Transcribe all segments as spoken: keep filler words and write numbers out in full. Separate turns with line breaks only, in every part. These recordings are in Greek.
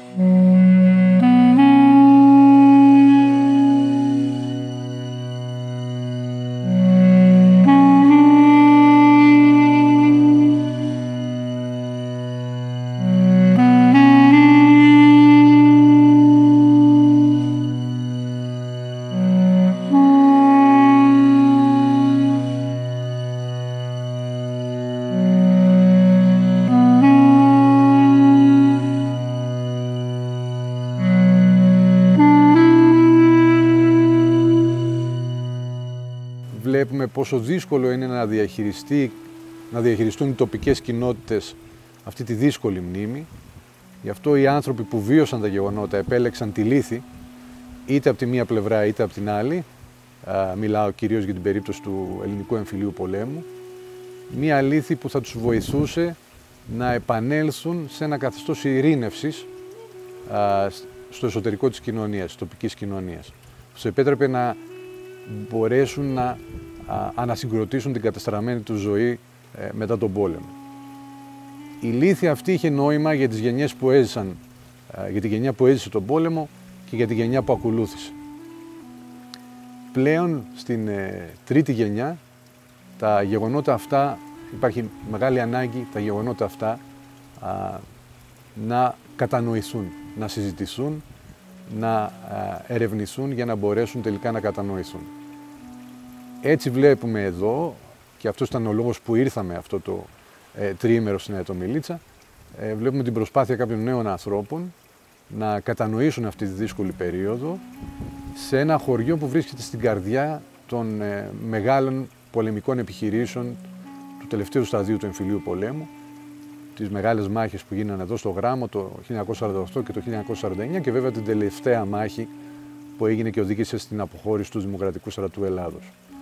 Βλέπουμε πόσο δύσκολο είναι να, διαχειριστεί, να διαχειριστούν οι τοπικές κοινότητες αυτή τη δύσκολη μνήμη. Γι' αυτό οι άνθρωποι που βίωσαν τα γεγονότα επέλεξαν τη λύθη, είτε από τη μία πλευρά είτε από την άλλη. Α, μιλάω κυρίως για την περίπτωση του ελληνικού εμφυλίου πολέμου. Μία λύθη που θα τους βοηθούσε να επανέλθουν σε ένα καθεστώς ειρήνευσης α, στο εσωτερικό της κοινωνίας, της τοπικής κοινωνίας. Τους επέτρεπε να μπορέσουν να α, ανασυγκροτήσουν την κατεστραμμένη του ζωή ε, μετά τον πόλεμο. Η λύθη αυτή είχε νόημα για τις γενιές που έζησαν, α, για τη γενιά που έζησε τον πόλεμο και για τη γενιά που ακολούθησε. Πλέον στην ε, τρίτη γενιά τα γεγονότα αυτά, υπάρχει μεγάλη ανάγκη τα γεγονότα αυτά α, να κατανοηθούν, να συζητηθούν, να ερευνηθούν για να μπορέσουν τελικά να κατανοηθούν. Έτσι βλέπουμε εδώ, και αυτός ήταν ο λόγος που ήρθαμε αυτό το ε, τριήμερο στην Αετομιλίτσα, ε, βλέπουμε την προσπάθεια κάποιων νέων ανθρώπων να κατανοήσουν αυτή τη δύσκολη περίοδο σε ένα χωριό που βρίσκεται στην καρδιά των ε, μεγάλων πολεμικών επιχειρήσεων του τελευταίου σταδίου του εμφυλίου πολέμου, τις μεγάλες μάχες που γίνανε εδώ στο Γράμμο το χίλια εννιακόσια σαράντα οκτώ και το χίλια εννιακόσια σαράντα εννιά και βέβαια την τελευταία μάχη που έγινε και οδήγησε στην αποχώρηση του Δημοκρατικού Στρατού Ελλάδος.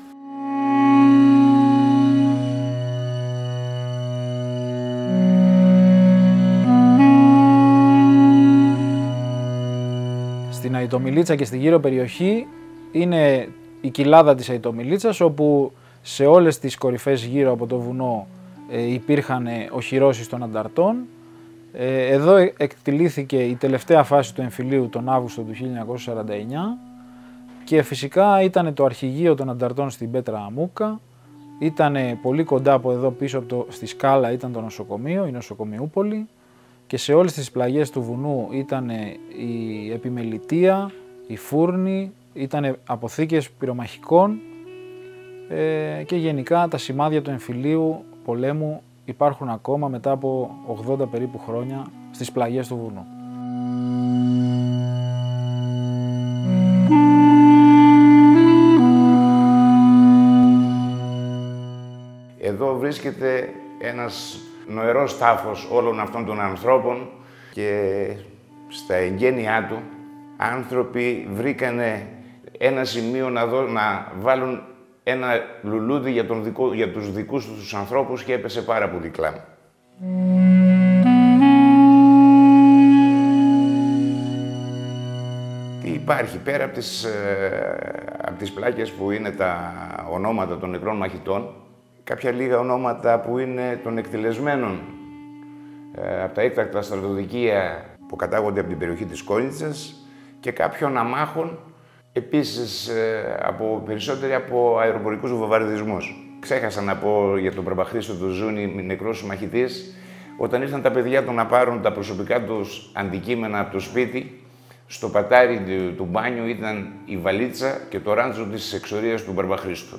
Στην Αετομιλίτσα και στη γύρω περιοχή είναι η κοιλάδα της Αετομιλίτσας, όπου σε όλες τις κορυφές γύρω από το βουνό ε, υπήρχαν οχυρώσεις των ανταρτών. Ε, εδώ εκτελήθηκε η τελευταία φάση του εμφυλίου τον Αύγουστο του χίλια εννιακόσια σαράντα εννιά και φυσικά ήταν το αρχηγείο των ανταρτών στην Πέτρα Αμούκα. Ήταν πολύ κοντά από εδώ πίσω από το, στη σκάλα ήταν το νοσοκομείο, η νοσοκομιούπολη, και σε όλες τις πλαγιές του βουνού ήταν η επιμελητεία, η φούρνη, ήταν αποθήκες πυρομαχικών ε, και γενικά τα σημάδια του εμφυλίου πολέμου υπάρχουν ακόμα μετά από ογδόντα περίπου χρόνια στις πλαγιές του βουνού.
Εδώ βρίσκεται ένας νοερός τάφος όλων αυτών των ανθρώπων και στα εγγένειά του άνθρωποι βρήκανε ένα σημείο να, δω, να βάλουν ένα λουλούδι για, τον δικό, για τους δικούς τους ανθρώπους και έπεσε πάρα πολύ κλάμα. Τι υπάρχει πέρα από τις, από τις πλάκες που είναι τα ονόματα των νεκρών μαχητών, κάποια λίγα ονόματα που είναι των εκτελεσμένων από τα έκτακτα στρατοδικεία που κατάγονται από την περιοχή της Κόλνιτσας και κάποιων αμάχων επίσης από, περισσότεροι από αεροπορικούς βομβαρδισμούς. Ξέχασα να πω για τον Μπαρμπαχρήστο του Ζούνη, νεκρός μαχητής, όταν ήρθαν τα παιδιά του να πάρουν τα προσωπικά τους αντικείμενα από το σπίτι, στο πατάρι του, του μπάνιου ήταν η βαλίτσα και το ράντζο της εξορίας του Μπαρμπαχρήστου.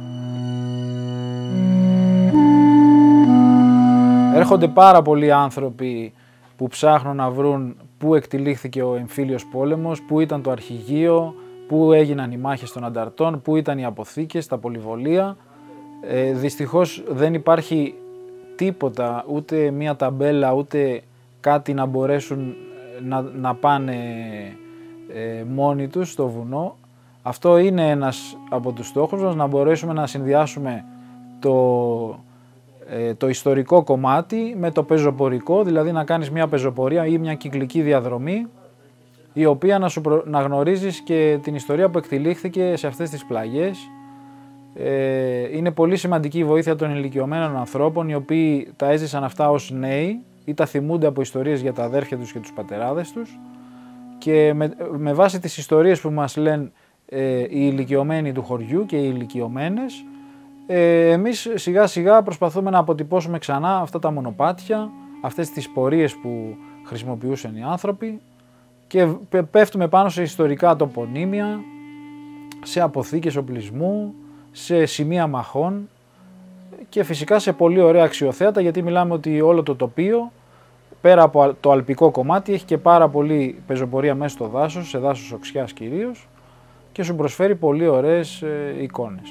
Έρχονται πάρα πολλοί άνθρωποι που ψάχνουν να βρουν πού εκτυλίχθηκε ο εμφύλιος πόλεμος, πού ήταν το αρχηγείο, πού έγιναν οι μάχες των ανταρτών, πού ήταν οι αποθήκες, τα πολυβολία. Ε, δυστυχώς δεν υπάρχει τίποτα, ούτε μία ταμπέλα, ούτε κάτι να μπορέσουν να, να πάνε ε, μόνοι τους στο βουνό. Αυτό είναι ένας από τους στόχους μας, να μπορέσουμε να συνδυάσουμε το, ε, το ιστορικό κομμάτι με το πεζοπορικό, δηλαδή να κάνεις μια πεζοπορία ή μια κυκλική διαδρομή, η οποία να, σου προ... να γνωρίζεις και την ιστορία που εκτυλίχθηκε σε αυτές τις πλαγιές. Ε, είναι πολύ σημαντική η βοήθεια των ηλικιωμένων ανθρώπων, οι οποίοι τα έζησαν αυτά ως νέοι, ή τα θυμούνται από ιστορίες για τα αδέρφια τους και τους πατεράδες τους, και με, με βάση τις ιστορίες που μας λένε ε, οι ηλικιωμένοι του χωριού και οι ηλικιωμένες, ε, εμείς σιγά σιγά προσπαθούμε να αποτυπώσουμε ξανά αυτά τα μονοπάτια, αυτές τις πορείες που χρησιμοποιούσαν οι άνθρωποι, και πέφτουμε πάνω σε ιστορικά τοπονύμια, σε αποθήκες οπλισμού, σε σημεία μαχών και φυσικά σε πολύ ωραία αξιοθέατα, γιατί μιλάμε ότι όλο το τοπίο, πέρα από το αλπικό κομμάτι, έχει και πάρα πολύ πεζοπορία μέσα στο δάσος, σε δάσος οξιάς κυρίως, και σου προσφέρει πολύ ωραίες ε, εικόνες.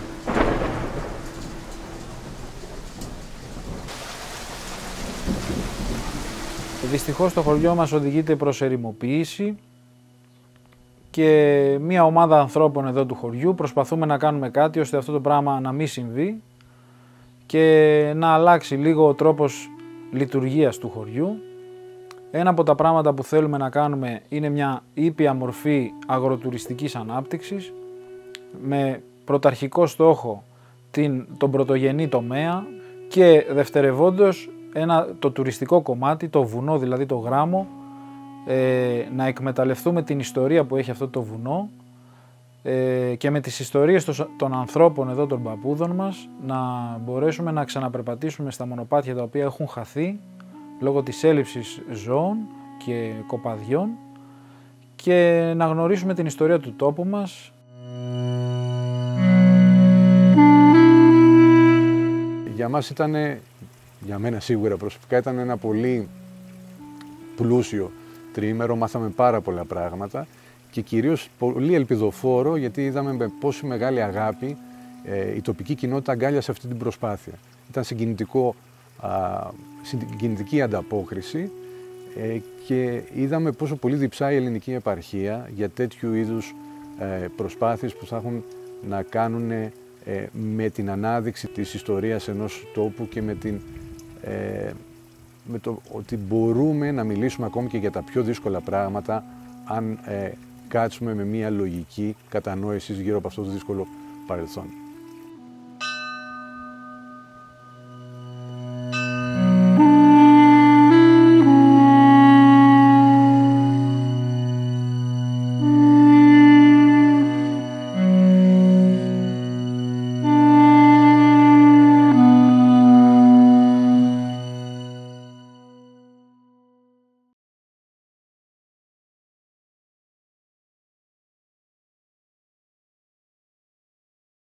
Δυστυχώς το χωριό μας οδηγείται προς ερημοποίηση και μία ομάδα ανθρώπων εδώ του χωριού προσπαθούμε να κάνουμε κάτι ώστε αυτό το πράγμα να μην συμβεί και να αλλάξει λίγο ο τρόπος λειτουργίας του χωριού. Ένα από τα πράγματα που θέλουμε να κάνουμε είναι μια ήπια μορφή αγροτουριστικής ανάπτυξης με πρωταρχικό στόχο την, τον πρωτογενή τομέα και δευτερευόντως ένα, το τουριστικό κομμάτι, το βουνό δηλαδή το γράμμο, ε, να εκμεταλλευτούμε την ιστορία που έχει αυτό το βουνό ε, και με τις ιστορίες των, των ανθρώπων εδώ των παππούδων μας να μπορέσουμε να ξαναπερπατήσουμε στα μονοπάτια τα οποία έχουν χαθεί λόγω της έλλειψης ζώων και κοπαδιών και να γνωρίσουμε την ιστορία του τόπου μας.
Για μας ήταν, για μένα σίγουρα προσωπικά, ήταν ένα πολύ πλούσιο τριήμερο, μάθαμε πάρα πολλά πράγματα και κυρίως πολύ ελπιδοφόρο, γιατί είδαμε με πόση μεγάλη αγάπη ε, η τοπική κοινότητα αγκάλιασε αυτή την προσπάθεια. Ήταν συγκινητικό, α, συγκινητική ανταπόκριση ε, και είδαμε πόσο πολύ διψάει η ελληνική επαρχία για τέτοιου είδους ε, προσπάθειες που θα έχουν να κάνουν ε, με την ανάδειξη της ιστορίας ενός τόπου και με, την, ε, με το ότι μπορούμε να μιλήσουμε ακόμη και για τα πιο δύσκολα πράγματα αν ε, κάτσουμε με μια λογική κατανόησης γύρω από αυτό το δύσκολο παρελθόν.